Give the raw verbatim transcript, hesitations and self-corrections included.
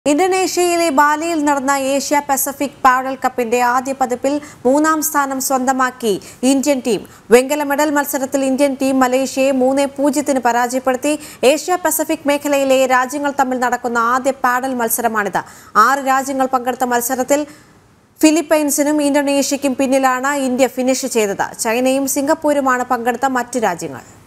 ഇന്തോനേഷ്യയിലെ ബാലിയിൽ നടന്ന Asia Pacific paddle കപ്പിന്റെ ആദ്യ പതിപ്പിൽ മൂന്നാം സ്ഥാനം സ്വന്തമാക്കി ഇന്ത്യൻ ടീം. വെങ്കല മെഡൽ മത്സരത്തിൽ ഇന്ത്യൻ ടീം മലേഷ്യയെ മൂന്ന് പൂജ്യത്തിന് പരാജയപ്പെടുത്തി. ഏഷ്യ പസഫിക് മേഖലയിലെ രാജ്യങ്ങൾ തമ്മിൽ നടക്കുന്ന ആദ്യ പാഡൽ മത്സരമാണിത്. ആറ് രാജ്യങ്ങൾ പങ്കെടുത്ത മത്സരത്തിൽ ഫിലിപ്പൈൻസിനും ഇന്തോനേഷ്യയ്ക്കും പിന്നിലാണ് ഇന്ത്യ ഫിനിഷ് ചെയ്തത്. ചൈനയും സിംഗപ്പൂരുമാണ് പങ്കെടുത്ത മറ്റു രാജ്യങ്ങൾ.